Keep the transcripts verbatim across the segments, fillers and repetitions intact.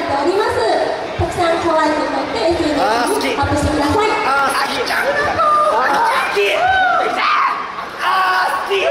ております。たくさん可愛く撮って エスエヌエス にアップしてください。 あー、好きちゃん。あー、好き。あー、好き。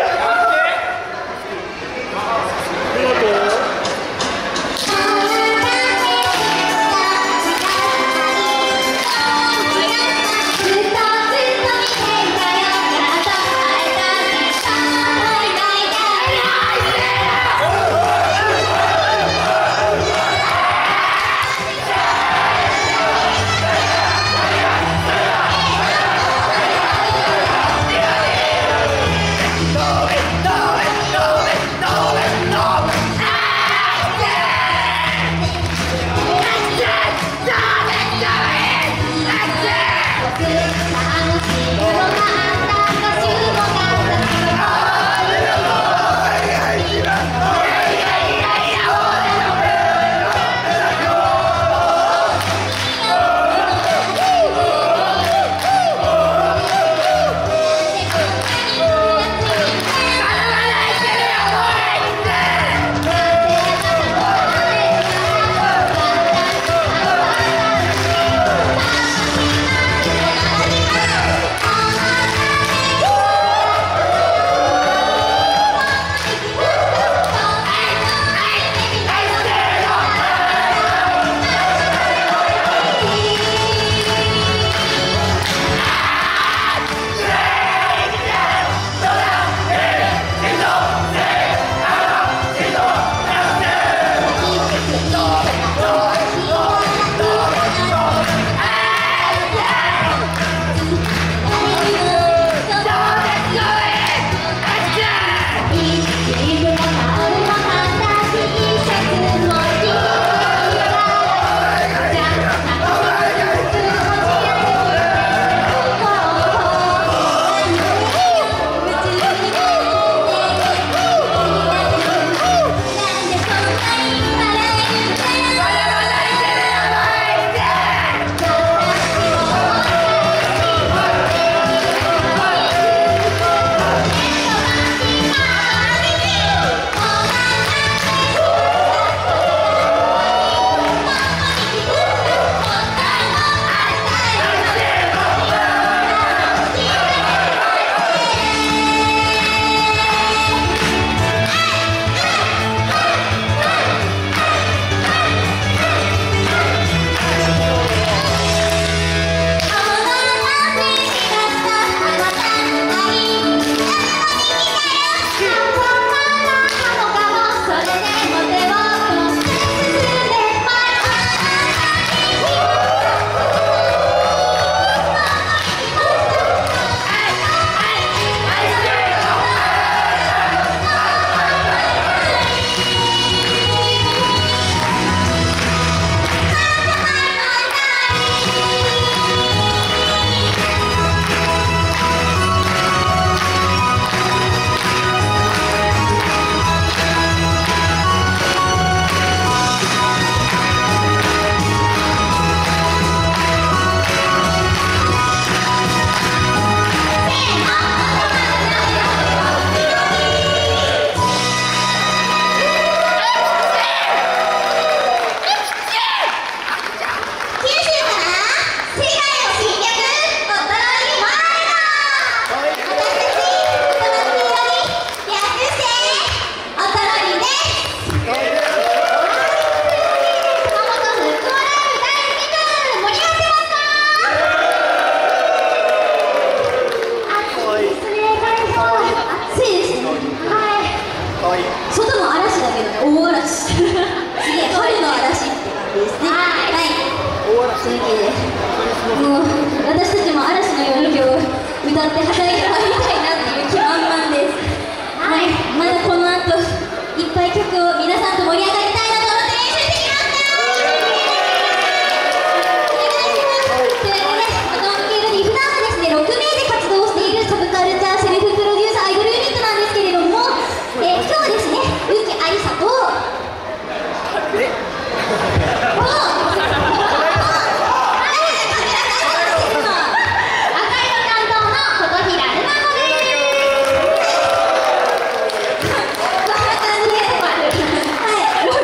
もう私たちも嵐のように今日歌って働いてみたいなっていう気満々です。はい、まだこの後いっぱい曲を皆さんと盛り上がりたいなと思って練習してきました。お願いします。というわけでバトン系ルに普段はですねろくめいで活動しているサブカルチャーセルフプロデューサーアイドルユニットなんですけれども、えー、今日はですね宇木愛沙とえロ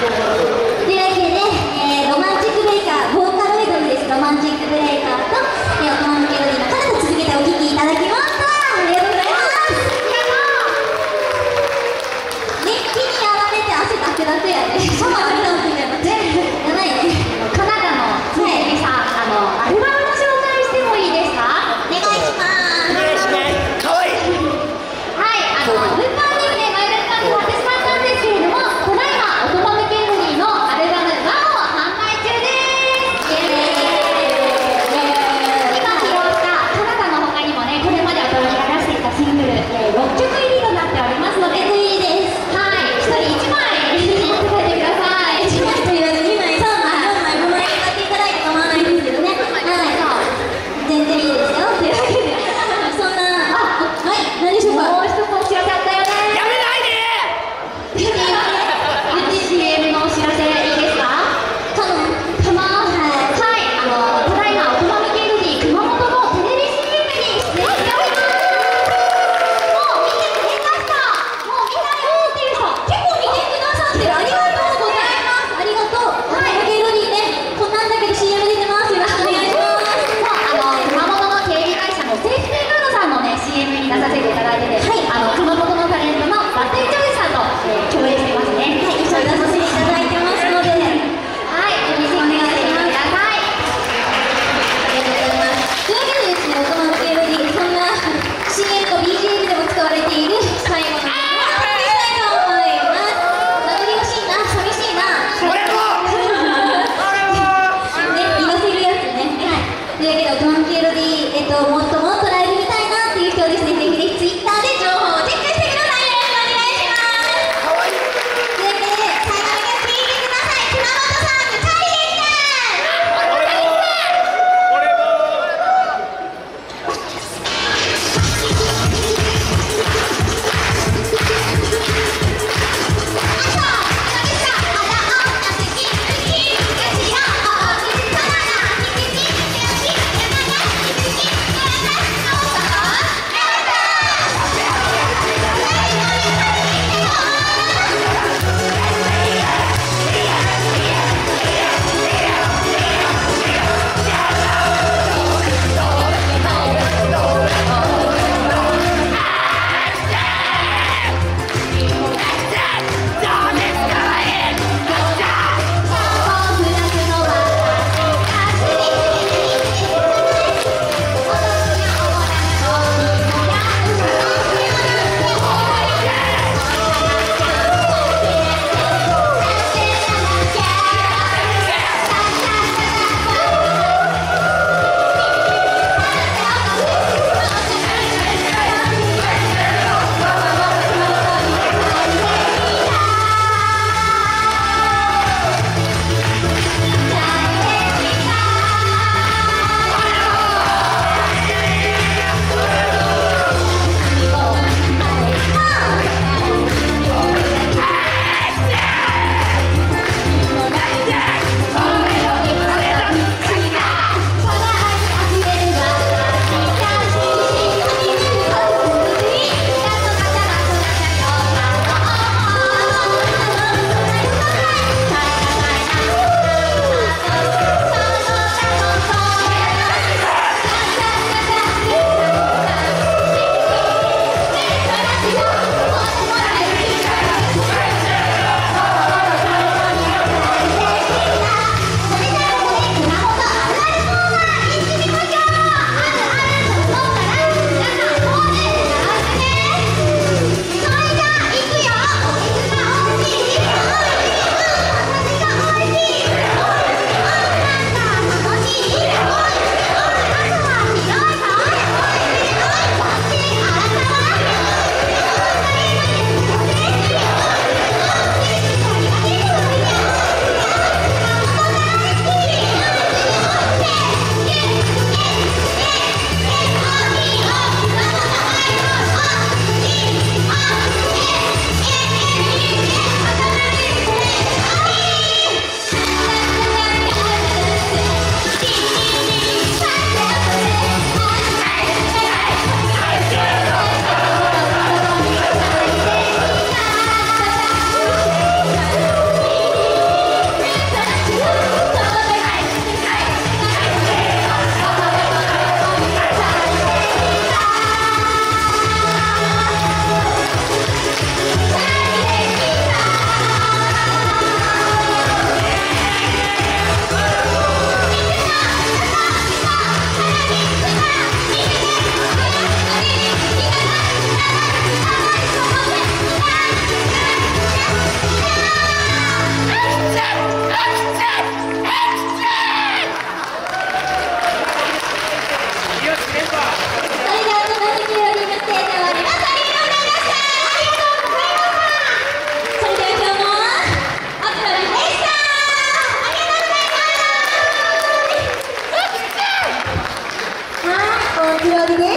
というわけで、えー、ロマンチックブレイカー、ボーカロイドです。ロマンチックブレイカーと、えー、オトマメケロディの彼と続けてお聴きいただきました。ありがとうございます。熱気にやられて汗だくだくやで、シャワー浴びたみたいなやばいね。 カナダのつねりさん、あのアルバムの紹介してもいいですか？ お願いします。 お願いします。かわいい。 はい、あの物販にね、マイルスタンド初しまったんですけれども、ただいまオトマメケロディのアルバム「ワン」を販売中です。イエーイ。今披露したカナダの他にもね、これまでオトマメが出してきたシングル、えー、ろっきょく入りとなっておりますので、 いいです。 はい、ひとりいちまい持って帰ってください。 ちらにね